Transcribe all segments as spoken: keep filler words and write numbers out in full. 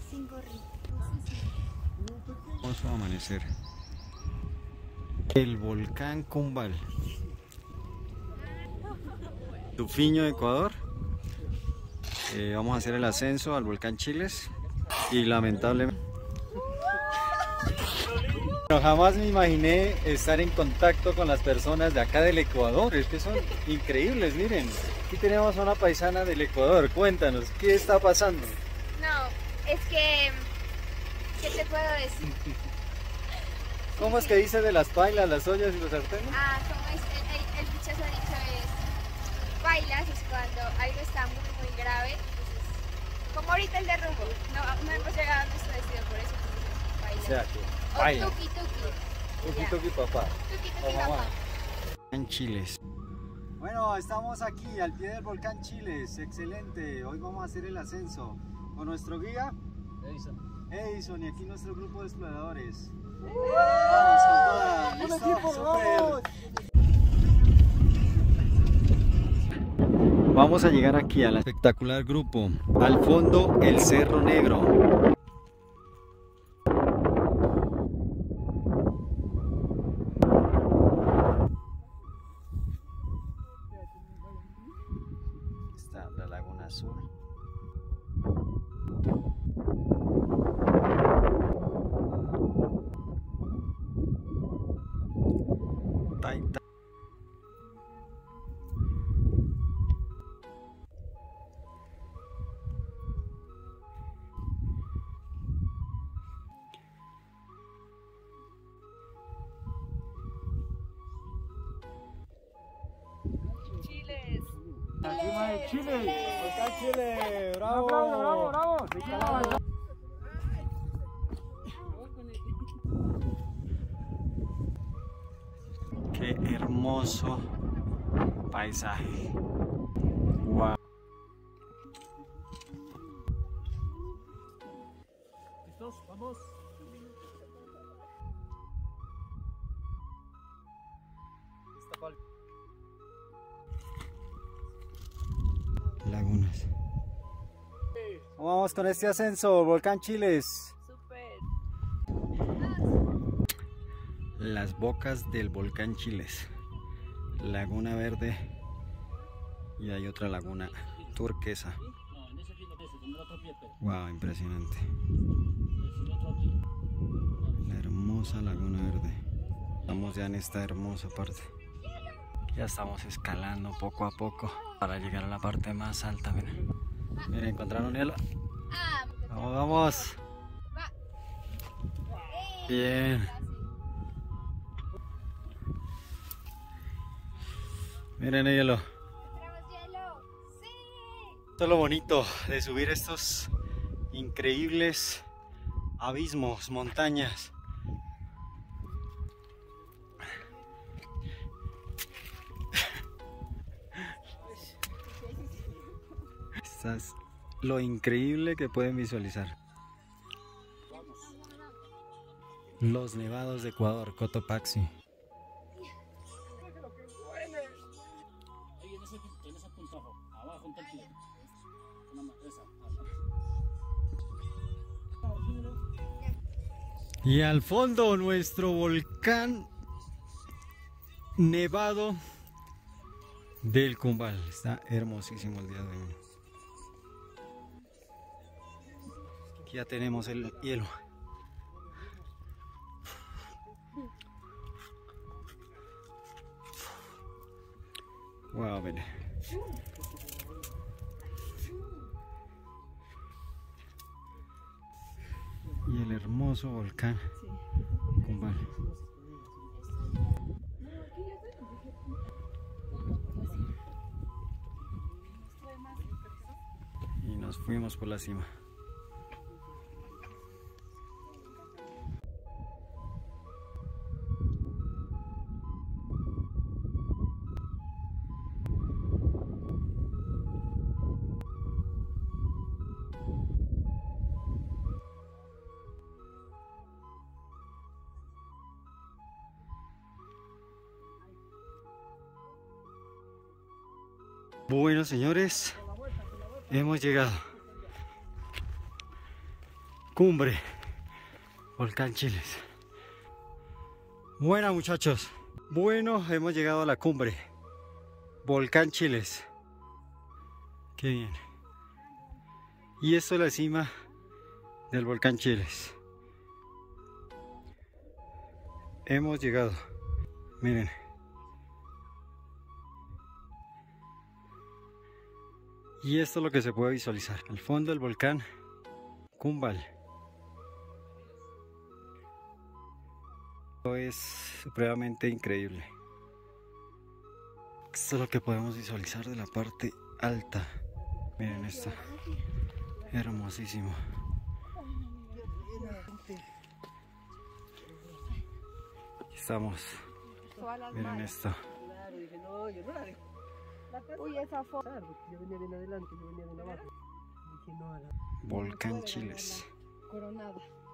Sin gorrito. Hermoso amanecer. El volcán Cumbal. Tufiño, Ecuador. Eh, vamos a hacer el ascenso al volcán Chiles. Y lamentablemente... Pero jamás me imaginé estar en contacto con las personas de acá del Ecuador. Es que son increíbles, miren. Aquí tenemos a una paisana del Ecuador. Cuéntanos, ¿qué está pasando? No, es que... ¿Qué te puedo decir? ¿Cómo es que dice de las pailas, las ollas y los sartenes? Ah, como es, el, el, el dichoso dicho es... Bailas es cuando algo está muy, muy grave. Entonces, como ahorita el derrumbo. No, no hemos llegado a nuestro destino, por eso entonces bailas. O sea que... O Baila. tuki tuki. Tuki Ya. tuki papá. Tuki tuki O mamá. papá. En Chiles. Bueno, estamos aquí al pie del volcán Chiles. Excelente. Hoy vamos a hacer el ascenso con nuestro guía Edison. Edison y aquí nuestro grupo de exploradores. Vamos con toda. ¿Listo? Súper. Vamos a llegar aquí al espectacular grupo. Al fondo, el Cerro Negro. Está la Laguna Azul. Taita. Chiles. Encima de Chile. Volcán Chile. Bravo, bravo, bravo, bravo. Qué hermoso paisaje. Wow. ¿Listos? Vamos. Lagunas. ¿Cómo vamos con este ascenso? Volcán Chiles. Super. Las bocas del volcán Chiles. Laguna Verde. Y hay otra laguna turquesa. Wow, impresionante. La hermosa Laguna Verde. Estamos ya en esta hermosa parte. Ya estamos escalando poco a poco para llegar a la parte más alta. Miren, miren, encontraron hielo. Ah, Vamos, vamos. Bien. Miren el hielo. ¿tenemos hielo? ¡Sí! Esto es lo bonito de subir estos increíbles abismos, montañas. Esto es lo increíble que pueden visualizar. Los nevados de Ecuador, Cotopaxi. Ahí en ese, en ese punto abajo, junto al pie. Una más, esa. Y al fondo nuestro volcán nevado del Cumbal. Está hermosísimo el día de hoy. Aquí ya tenemos el hielo. Wow, ven. Y el hermoso volcán Cumbal. Y nos fuimos por la cima. Bueno, señores, hemos llegado. Cumbre, Volcán Chiles. Buena, muchachos. Bueno, hemos llegado a la cumbre, Volcán Chiles. Qué bien. Y esto es la cima del Volcán Chiles. Hemos llegado. Miren. Y esto es lo que se puede visualizar. Al fondo del volcán Cumbal. Esto es supremamente increíble. Esto es lo que podemos visualizar de la parte alta. Miren esto. Hermosísimo. Aquí estamos. Miren esto. Uy, esa foto. Yo venía bien adelante, yo venía bien abajo. Dije no a la... Volcán Chiles. Coronada.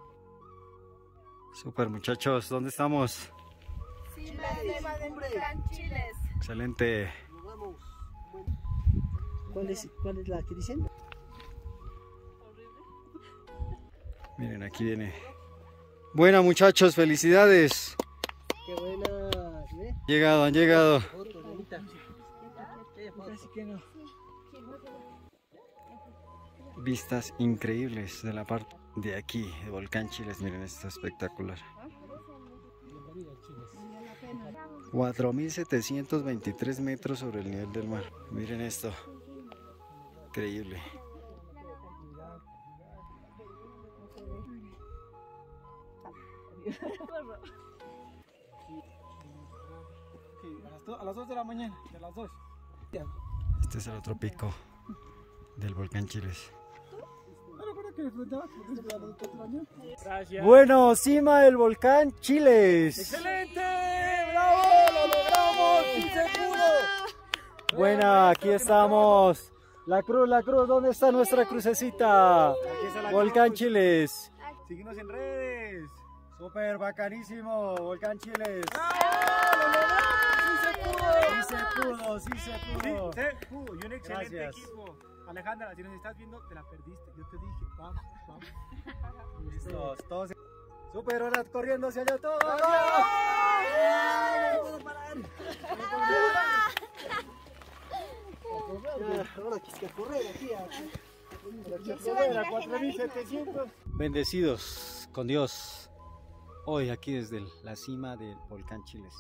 Super, muchachos, ¿dónde estamos? Sí, la cima del Volcán Chiles. Excelente. Nos vamos. ¿Cuál es, ¿Cuál es la que dicen? Miren, aquí viene. Buena, muchachos, felicidades. Qué buena. ¿Eh? Llegado, han llegado. Foto, bonita. Así que no. Vistas increíbles de la parte de aquí, de Volcán Chiles. Miren, esto es espectacular. cuatro mil setecientos veintitrés metros sobre el nivel del mar. Miren esto. Increíble. A las dos de la mañana, de las dos. Este es el otro pico del Volcán Chiles. Gracias. Bueno, cima del Volcán Chiles. ¡Excelente! ¡Bravo! ¡Lo logramos! ¡Sí se pudo! Buena, aquí estamos. La cruz, la cruz, ¿dónde está nuestra crucecita? Aquí está la Volcán cruz. Chiles. Síguenos en redes. Súper bacanísimo, Volcán Chiles. ¡Sí se pudo! Sí se pudo, sí se pudo. Sí se pudo. Y un excelente Gracias. equipo. Alejandra, si nos estás viendo, te la perdiste. Yo te dije, vamos, vamos. Listos, todos. Súper, ahora corriendo hacia allá todos. Ahora quise correr aquí. Era cuatro mil setecientos. Bendecidos con Dios. Hoy aquí desde la cima del Volcán Chiles.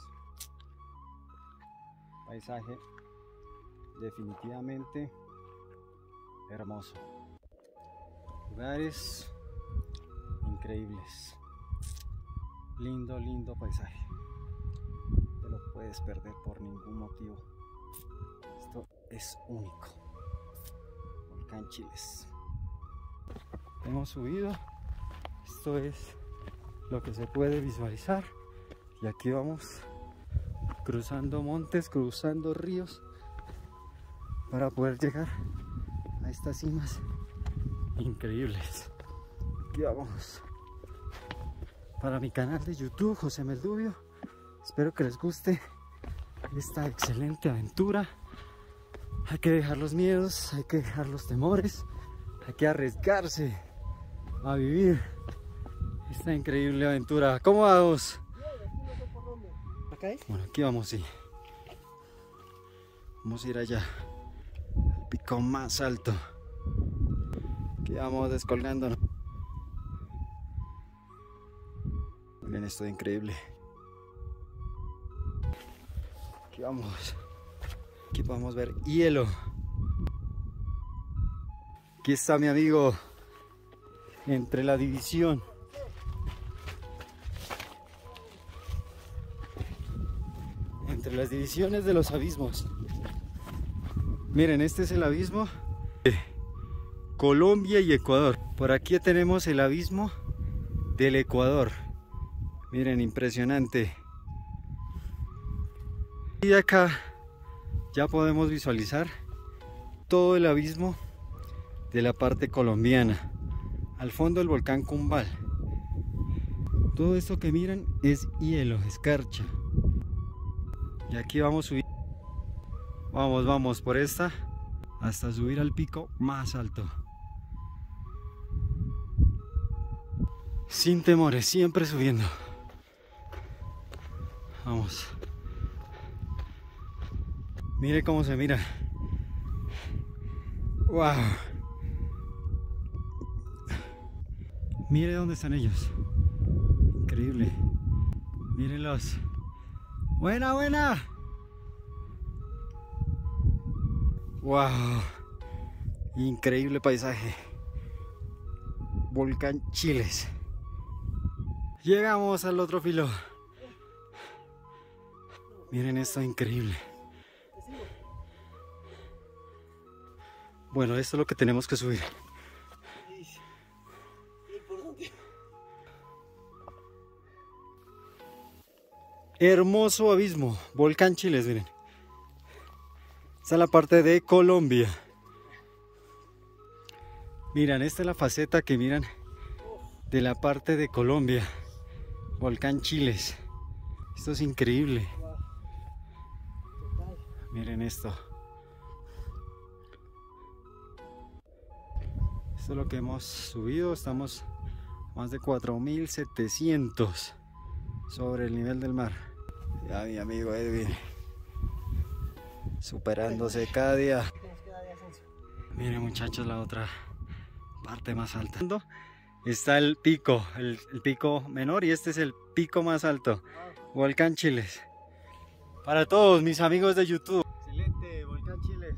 Paisaje definitivamente hermoso. Lugares increíbles. Lindo, lindo paisaje. No te lo puedes perder por ningún motivo. Esto es único. Volcán Chiles. Hemos subido. Esto es lo que se puede visualizar. Y aquí vamos cruzando montes, cruzando ríos para poder llegar a estas cimas increíbles. Aquí vamos. Para mi canal de YouTube, José Meldubio. Espero que les guste esta excelente aventura. Hay que dejar los miedos, hay que dejar los temores, hay que arriesgarse a vivir esta increíble aventura. ¿Cómo vamos? ¿Acá es? Bueno, aquí vamos, sí. Vamos a ir allá, al pico más alto. Aquí vamos descolgándonos. Miren, esto es increíble. Aquí vamos. Aquí podemos ver hielo. Aquí está mi amigo entre la división. Entre las divisiones de los abismos. Miren, este es el abismo de Colombia y Ecuador. Por aquí tenemos el abismo del Ecuador. Miren, impresionante. Y acá ya podemos visualizar todo el abismo de la parte colombiana. Al fondo el volcán Cumbal. Todo esto que miran es hielo, escarcha. Y aquí vamos a subir. Vamos, vamos por esta hasta subir al pico más alto. sin temores, siempre subiendo. Vamos. Mire cómo se mira. Wow. Mire dónde están ellos. Increíble. Mírenlos. Buena, buena. Wow. Increíble paisaje. Volcán Chiles. Llegamos al otro filo. Miren esto, increíble. Bueno, esto es lo que tenemos que subir. Hermoso abismo, Volcán Chiles, miren. Esta es la parte de Colombia. Miren, esta es la faceta que miran de la parte de Colombia. Volcán Chiles. Esto es increíble. Miren esto. Esto es lo que hemos subido. Estamos más de cuatro mil setecientos sobre el nivel del mar. Ya mi amigo Edwin superándose cada día. Miren muchachos, la otra parte más alta. Está el pico, el, el pico menor, y este es el pico más alto. Volcán Chiles. Para todos mis amigos de YouTube. Excelente, Volcán Chiles.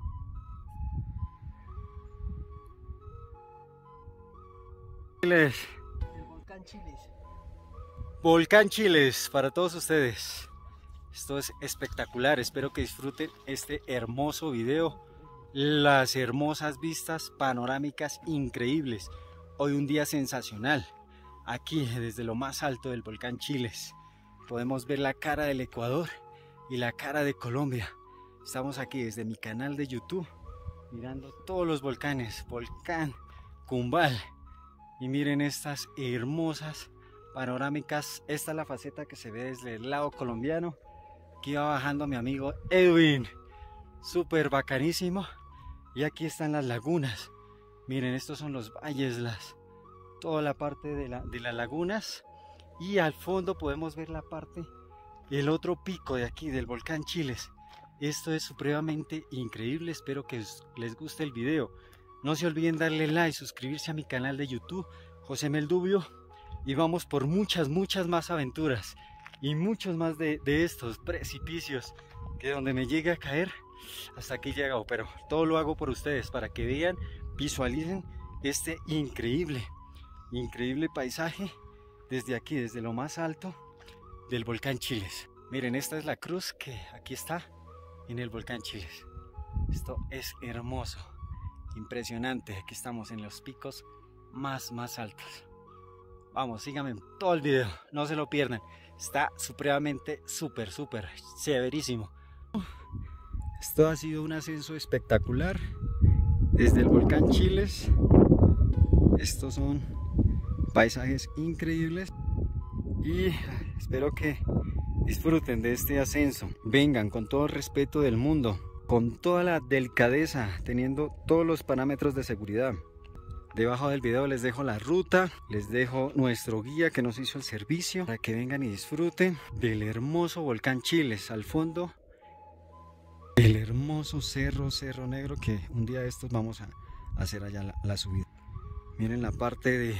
Chiles. El Volcán Chiles. Volcán Chiles para todos ustedes. Esto es espectacular, espero que disfruten este hermoso video. Las hermosas vistas panorámicas increíbles. Hoy un día sensacional. Aquí desde lo más alto del Volcán Chiles podemos ver la cara del Ecuador y la cara de Colombia. Estamos aquí desde mi canal de YouTube mirando todos los volcanes. Volcán Cumbal. Y miren estas hermosas panorámicas. Esta es la faceta que se ve desde el lado colombiano. Aquí va bajando mi amigo Edwin, súper bacanísimo. Y aquí están las lagunas. Miren, estos son los valles, las, toda la parte de, la, de las lagunas. Y al fondo podemos ver la parte, el otro pico de aquí del Volcán Chiles. Esto es supremamente increíble. Espero que les guste el video. No se olviden darle like, suscribirse a mi canal de YouTube, José Meldubio. Y vamos por muchas, muchas más aventuras. Y muchos más de, de estos precipicios, que donde me llegue a caer, hasta aquí he llegado. Pero todo lo hago por ustedes, para que vean, visualicen este increíble, increíble paisaje desde aquí, desde lo más alto del Volcán Chiles. Miren, esta es la cruz que aquí está en el Volcán Chiles. Esto es hermoso, impresionante. Aquí estamos en los picos más, más altos. Vamos, síganme todo el video, no se lo pierdan. Está supremamente súper, súper severísimo. Esto ha sido un ascenso espectacular desde el Volcán Chiles. Estos son paisajes increíbles y espero que disfruten de este ascenso. Vengan con todo el respeto del mundo, con toda la delicadeza, teniendo todos los parámetros de seguridad. Debajo del video les dejo la ruta, les dejo nuestro guía que nos hizo el servicio, para que vengan y disfruten del hermoso Volcán Chiles. Al fondo, el hermoso cerro, Cerro Negro, que un día de estos vamos a hacer allá la, la subida. Miren la parte de,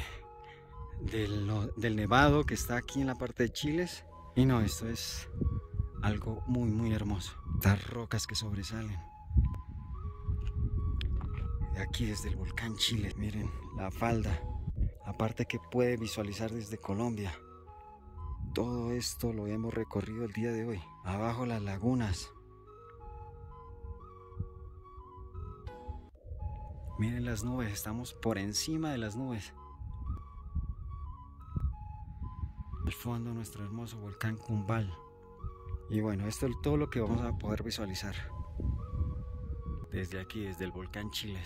del, del nevado que está aquí en la parte de Chiles. Y no, esto es algo muy, muy hermoso. Estas rocas que sobresalen. De aquí desde el Volcán Chiles, miren la falda, la parte que puede visualizar desde Colombia. Todo esto lo hemos recorrido el día de hoy. Abajo las lagunas. Miren las nubes, estamos por encima de las nubes. Al fondo nuestro hermoso Volcán Cumbal. Y bueno, esto es todo lo que vamos a poder visualizar desde aquí, desde el Volcán Chiles.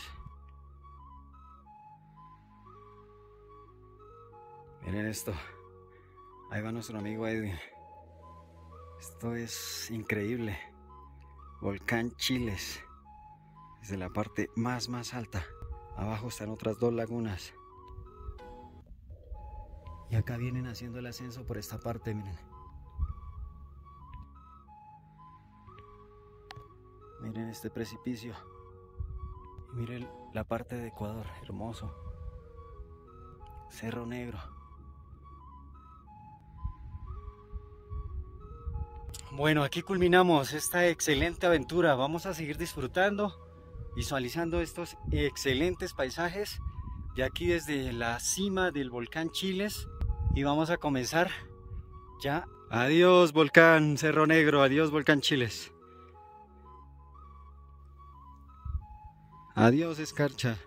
Miren esto. Ahí va nuestro amigo Edwin. Esto es increíble. Volcán Chiles. Desde la parte más más alta. Abajo están otras dos lagunas. Y acá vienen haciendo el ascenso por esta parte, miren. Miren este precipicio. Y miren la parte de Ecuador, hermoso. Cerro Negro. Bueno, aquí culminamos esta excelente aventura. Vamos a seguir disfrutando, visualizando estos excelentes paisajes de aquí desde la cima del volcán Chiles. Y vamos a comenzar ya. Adiós volcán Cerro Negro, adiós volcán Chiles. Adiós escarcha.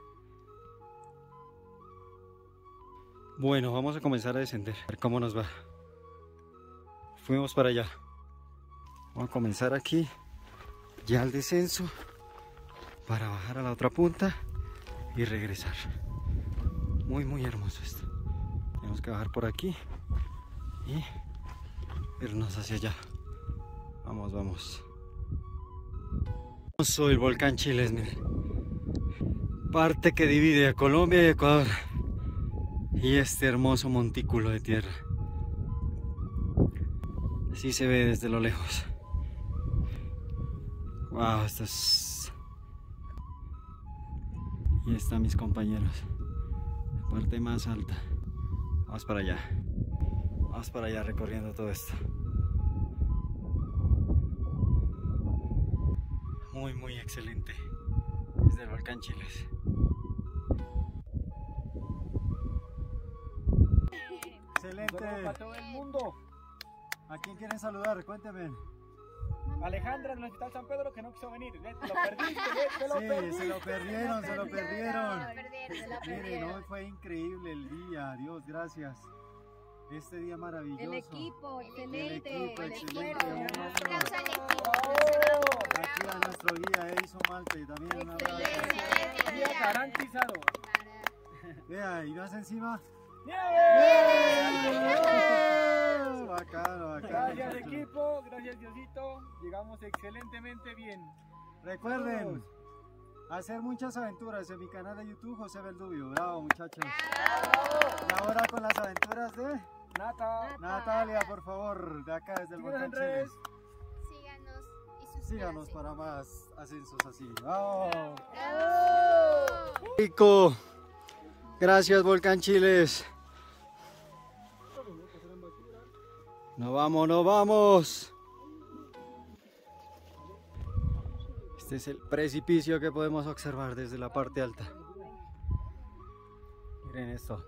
Bueno, vamos a comenzar a descender, a ver cómo nos va. Fuimos para allá. Vamos a comenzar aquí ya el descenso para bajar a la otra punta y regresar. Muy muy hermoso esto. Tenemos que bajar por aquí y irnos hacia allá. Vamos, vamos. Soy el volcán Chiles, miren. Parte que divide a Colombia y Ecuador. Y este hermoso montículo de tierra. Así se ve desde lo lejos. Wow, esto es... Y están mis compañeros. La parte más alta. Vamos para allá. Vamos para allá recorriendo todo esto. Muy, muy excelente. Desde el volcán Chiles. Excelente. Para todo el mundo. ¿A quién quieren saludar? Cuéntenme. Alejandra del Hospital San Pedro que no quiso venir. Te lo perdiste, te lo Sí, perdiste. se lo perdieron, se lo perdieron. Se la Miren, perdieron. hoy fue increíble el día. Dios, gracias. Este día maravilloso. El equipo, excelente. El equipo, el excelente. esfuerzo. Un Un abrazo. aplauso al equipo. Aquí a nuestro guía Edison Malte, también un abrazo. Excelente. Día garantizado. Vea, y más encima. ¡Bien! ¡Oh! Bacano, bacano. Gracias muchachos. equipo, gracias Diosito. Llegamos excelentemente bien. Recuerden hacer muchas aventuras en mi canal de YouTube, José Beldubio. Bravo, muchachos. Y ahora con las aventuras de Nata. Natalia, por favor, de acá desde el Síguenos volcán en redes. Chiles. Síganos y suscríbanse. Síganos para más ascensos así. ¡Vamos! ¡Bravo! Rico. Gracias, volcán Chiles. No vamos, no vamos. Este es el precipicio que podemos observar desde la parte alta. Miren esto.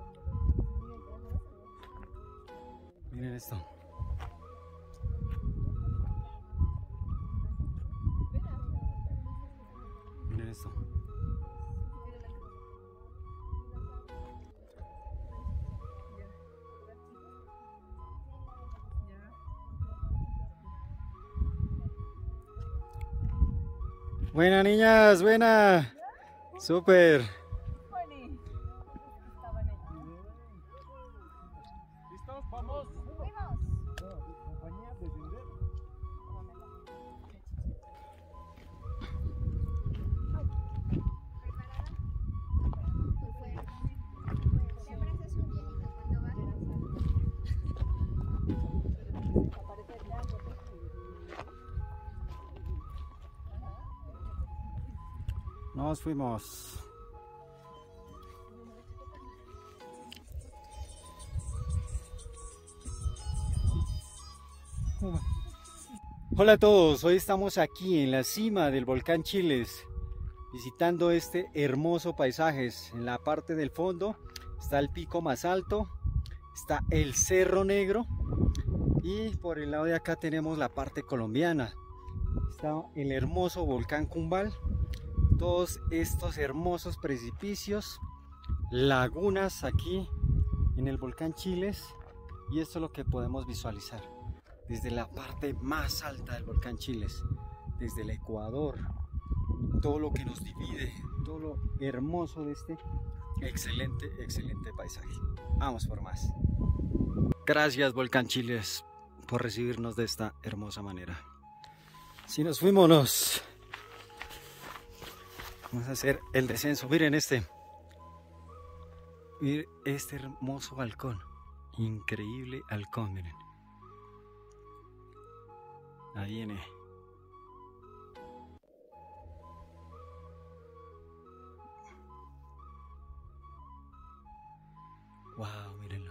Miren esto. Miren esto. Buena niñas, buena. Súper. ¿Listos? Vamos. Te abrazas un hielito cuando bajas. Nos fuimos. Hola a todos, hoy estamos aquí en la cima del volcán Chiles, visitando este hermoso paisaje. En la parte del fondo está el pico más alto, está el Cerro Negro y por el lado de acá tenemos la parte colombiana. Está el hermoso volcán Cumbal, todos estos hermosos precipicios, lagunas aquí en el volcán Chiles, y esto es lo que podemos visualizar desde la parte más alta del volcán Chiles, desde el Ecuador, todo lo que nos divide, todo lo hermoso de este excelente, excelente paisaje. Vamos por más. Gracias volcán Chiles por recibirnos de esta hermosa manera. Si nos fuimos, nos vamos a hacer el descenso. Miren este, miren este hermoso balcón. increíble halcón, miren. Ahí viene. Wow, mírenlo.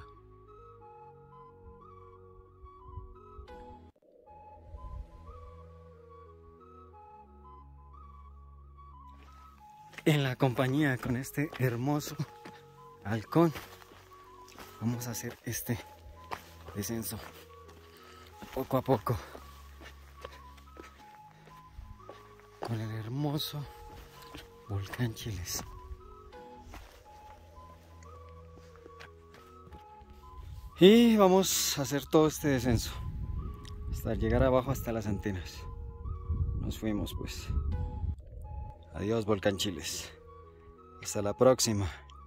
En la compañía con este hermoso halcón vamos a hacer este descenso poco a poco con el hermoso volcán Chiles. Y vamos a hacer todo este descenso hasta llegar abajo hasta las antenas. Nos fuimos pues. Adiós volcán Chiles. Hasta la próxima.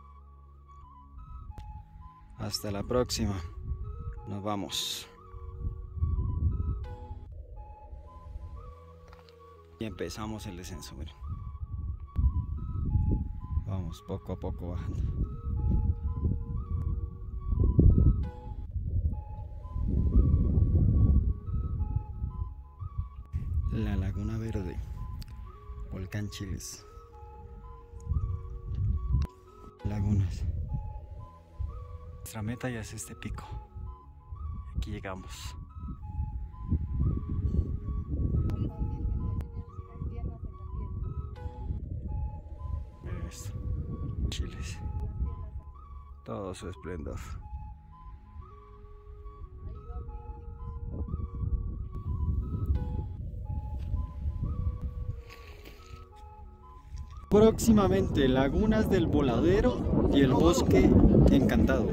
Hasta la próxima. Nos vamos. Y empezamos el descenso, miren. Vamos poco a poco bajando. La Laguna Verde, volcán Chiles. Lagunas. Nuestra meta ya es este pico. Aquí llegamos. Miren esto. Chiles. Todo su esplendor. Próximamente lagunas del Voladero y el Bosque Encantado.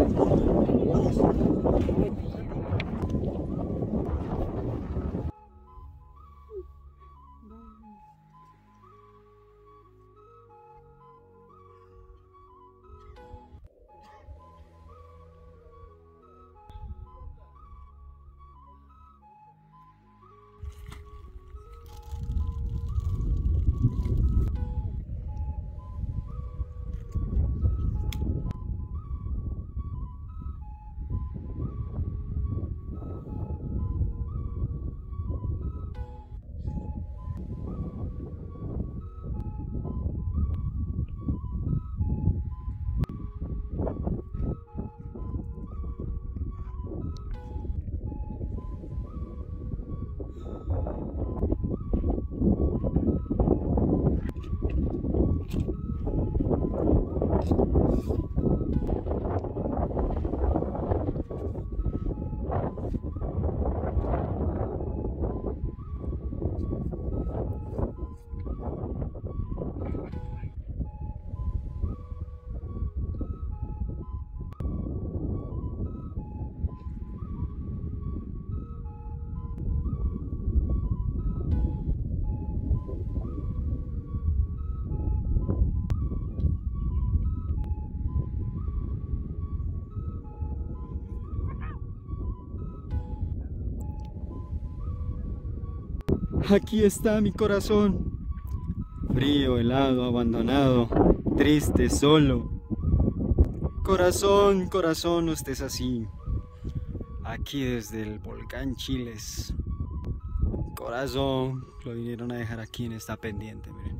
Aquí está mi corazón, frío, helado, abandonado, triste, solo. Corazón, corazón, no estés así. Aquí desde el volcán Chiles. Corazón, lo vinieron a dejar aquí en esta pendiente, miren.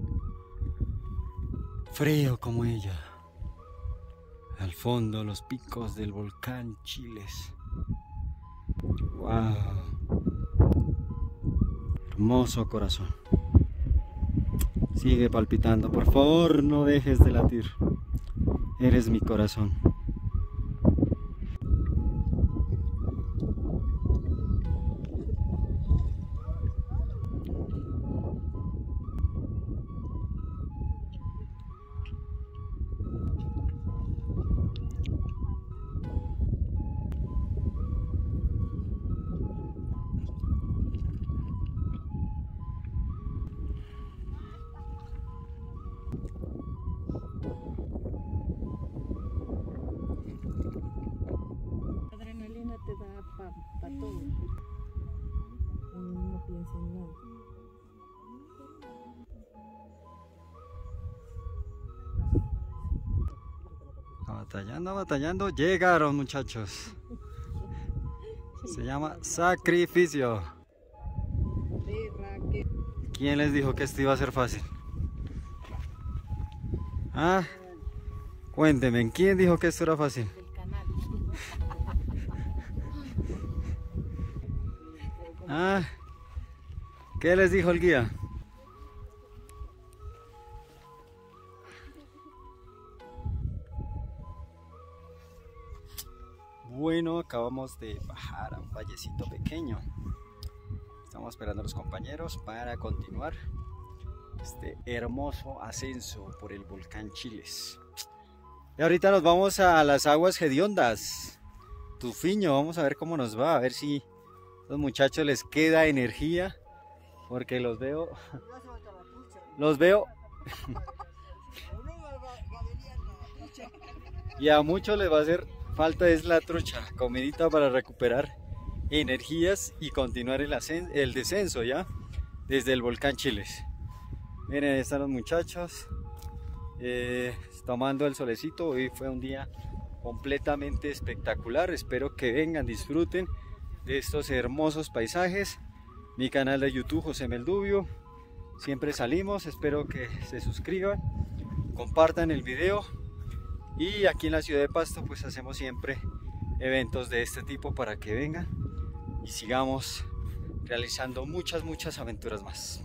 Frío como ella. Al fondo los picos del volcán Chiles. Wow. Hermoso corazón. Sigue palpitando, por favor, no dejes de latir. Eres mi corazón. Batallando, batallando, llegaron, muchachos. Se llama sacrificio. ¿Quién les dijo que esto iba a ser fácil? Ah, cuéntenme, ¿quién dijo que esto era fácil? Ah, ¿qué les dijo el guía? Bueno, acabamos de bajar a un vallecito pequeño. Estamos esperando a los compañeros para continuar este hermoso ascenso por el volcán Chiles. Y ahorita nos vamos a las aguas hediondas, Tufiño. Vamos a ver cómo nos va, a ver si a los muchachos les queda energía, porque los veo, los veo, y a muchos les va a hacer falta es la trucha, comidita para recuperar energías y continuar el, el descenso ya desde el volcán Chiles. Miren, ahí están los muchachos eh, tomando el solecito. Hoy fue un día completamente espectacular. Espero que vengan, disfruten de estos hermosos paisajes. Mi canal de YouTube, José Meldubio, siempre salimos. Espero que se suscriban, compartan el video. Y aquí en la ciudad de Pasto pues hacemos siempre eventos de este tipo para que vengan y sigamos realizando muchas muchas aventuras más.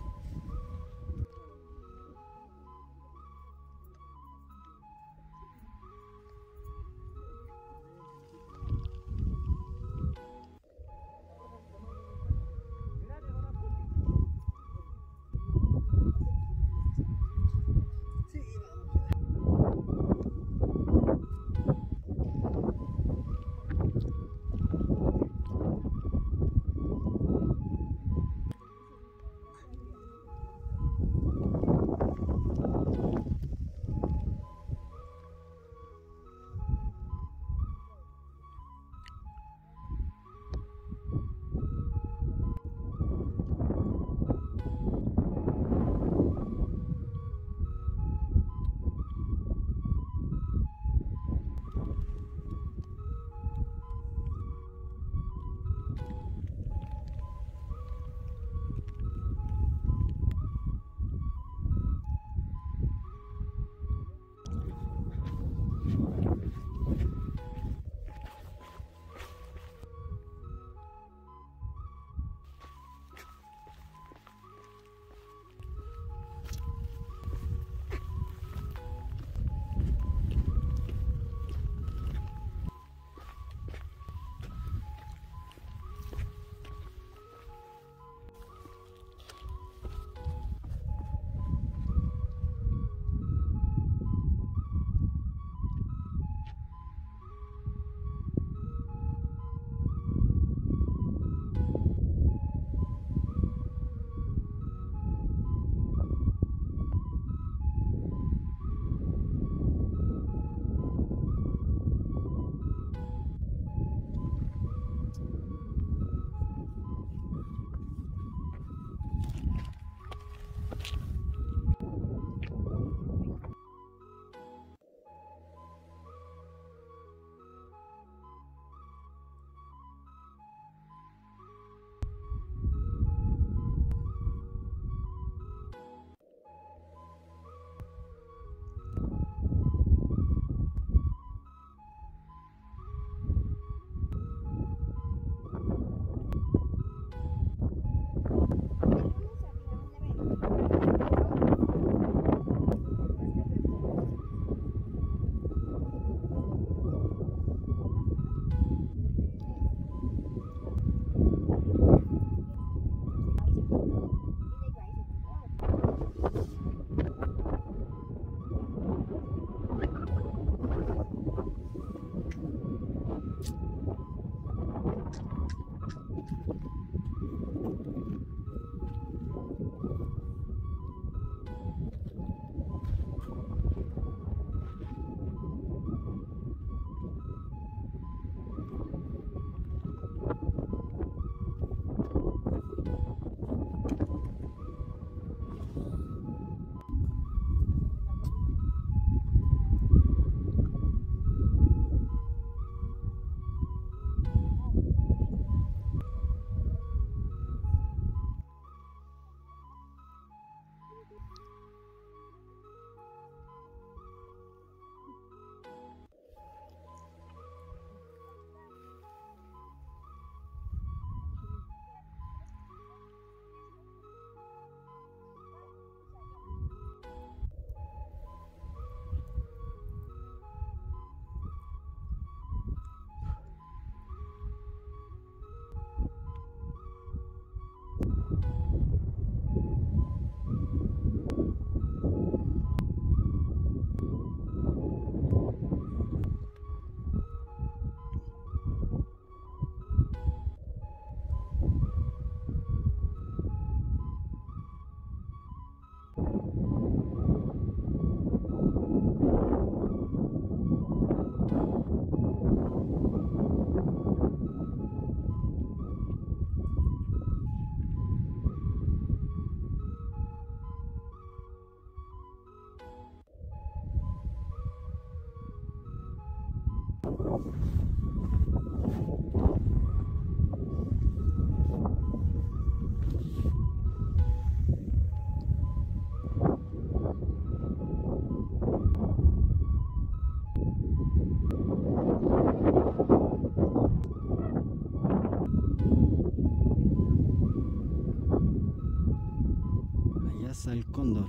Allá está el cóndor.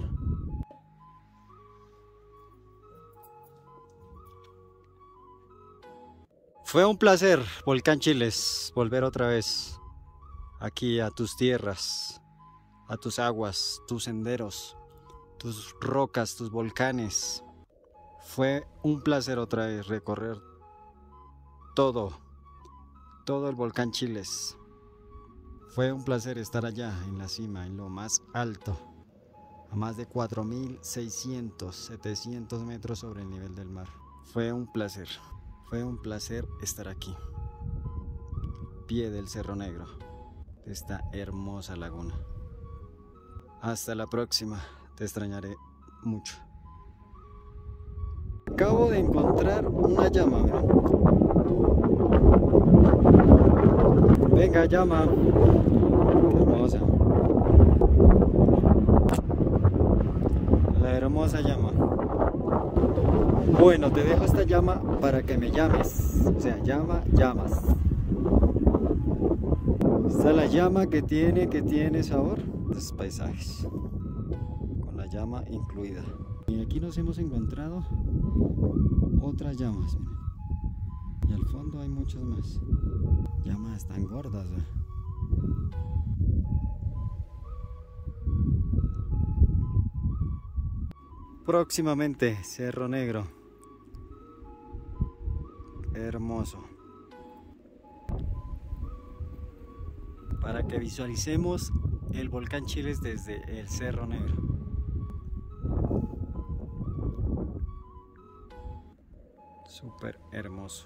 Fue un placer, Volcán Chiles, volver otra vez aquí a tus tierras, a tus aguas, tus senderos, tus rocas, tus volcanes. Fue un placer otra vez recorrer todo, todo el Volcán Chiles. Fue un placer estar allá en la cima, en lo más alto, a más de cuatro mil seiscientos, setecientos metros sobre el nivel del mar. Fue un placer. Fue un placer estar aquí, pie del Cerro Negro, de esta hermosa laguna. Hasta la próxima, te extrañaré mucho. Acabo de encontrar una llama, mira. Venga, llama. Hermosa. La hermosa llama. Bueno, te dejo esta llama para que me llames. O sea, llama, llamas. Esta es la llama que tiene, que tiene sabor. Estos paisajes. Con la llama incluida. Y aquí nos hemos encontrado otras llamas. Miren. Y al fondo hay muchas más. Llamas tan gordas. ¿Eh? Próximamente, Cerro Negro. Hermoso. Para que visualicemos el Volcán Chiles desde el Cerro Negro. Súper hermoso.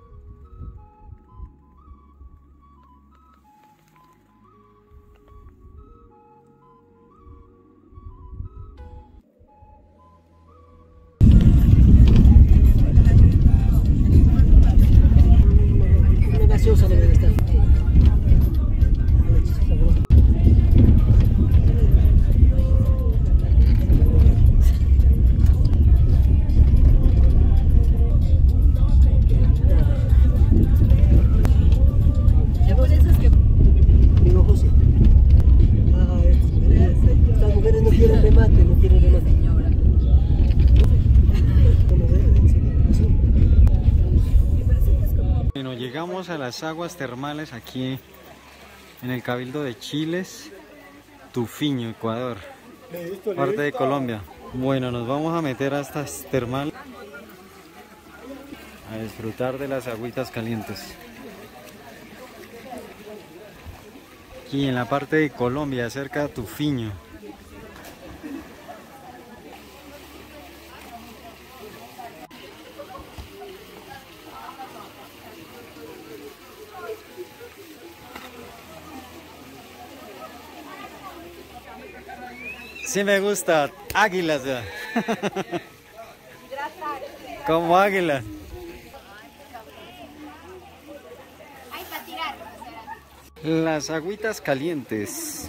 Bueno, llegamos a las aguas termales aquí en el Cabildo de Chiles, Tufiño, Ecuador, parte de Colombia. Bueno, nos vamos a meter a estas termales a disfrutar de las agüitas calientes. Aquí en la parte de Colombia, cerca de Tufiño. Sí me gusta, águilas, ¿verdad? Como águilas. Ay, para tirar. Las agüitas calientes.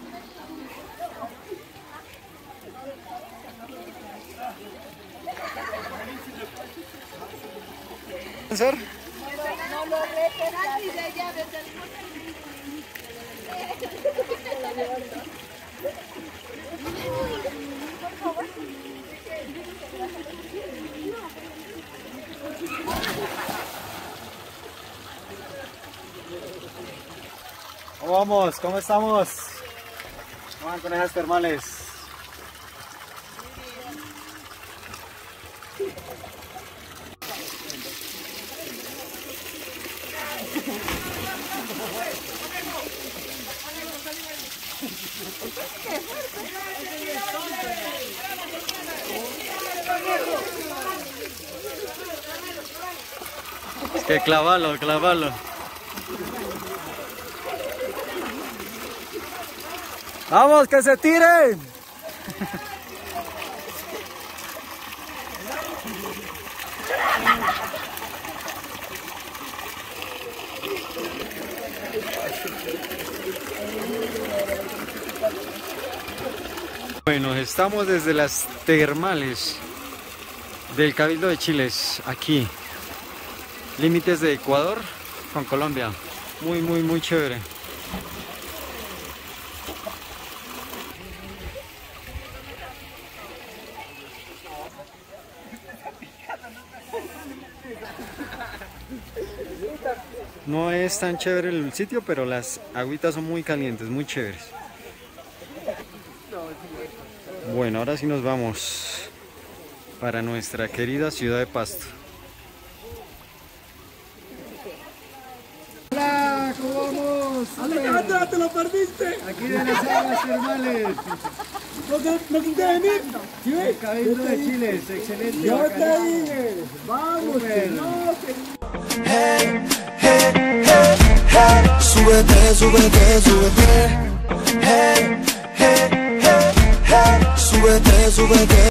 ¿Sir? No lo retes, ya, ya, ¿Cómo vamos? ¿Cómo estamos? ¿Cómo van con esas termales? Es que clavalo, clavalo. ¡Vamos, que se tiren! Bueno, estamos desde las termales del Cabildo de Chiles, aquí, límites de Ecuador con Colombia. Muy, muy, muy chévere. No es tan chévere el sitio, pero las agüitas son muy calientes, muy chéveres. Bueno, ahora sí nos vamos para nuestra querida ciudad de Pasto. Hola, ¿cómo vamos? Alejandra, te lo perdiste. Aquí de las aguas termales. ¿No, no quisiste venir? ¿Sí ves? El Cabildo de Chile, es excelente. Yo te bacanazo. dije. Vamos, Súper. no, que... Hey, hey, hey, hey, súbete, súbete, súbete. Hey, hey, hey, hey, súbete, súbete.